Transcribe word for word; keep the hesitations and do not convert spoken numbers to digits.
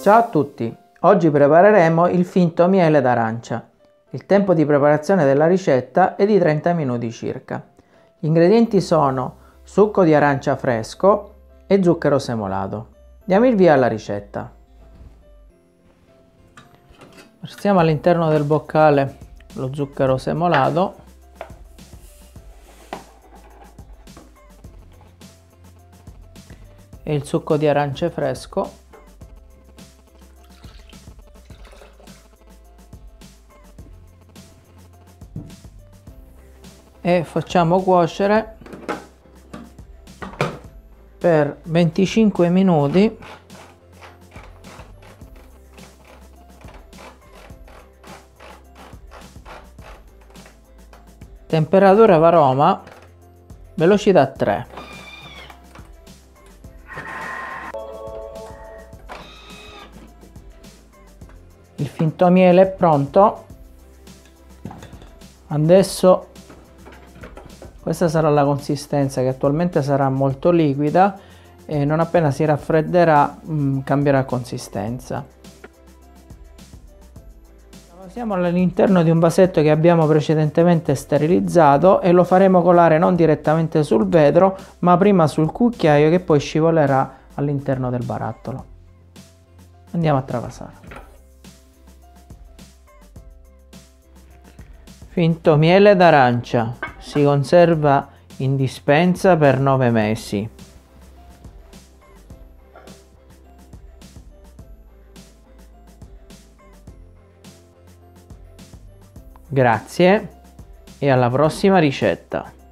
Ciao a tutti! Oggi prepareremo il finto miele d'arancia. Il tempo di preparazione della ricetta è di trenta minuti circa. Gli ingredienti sono succo di arancia fresco e zucchero semolato. Diamo il via alla ricetta. Versiamo all'interno del boccale lo zucchero semolato e il succo di arance fresco. E facciamo cuocere per venticinque minuti temperatura varoma velocità tre. Il finto miele è pronto. Adesso questa sarà la consistenza, che attualmente sarà molto liquida, e non appena si raffredderà mh, cambierà consistenza. Lo vasiamo all'interno di un vasetto che abbiamo precedentemente sterilizzato e lo faremo colare non direttamente sul vetro, ma prima sul cucchiaio, che poi scivolerà all'interno del barattolo. Andiamo a travasare. Finto miele d'arancia si conserva in dispensa per nove mesi. Grazie e alla prossima ricetta.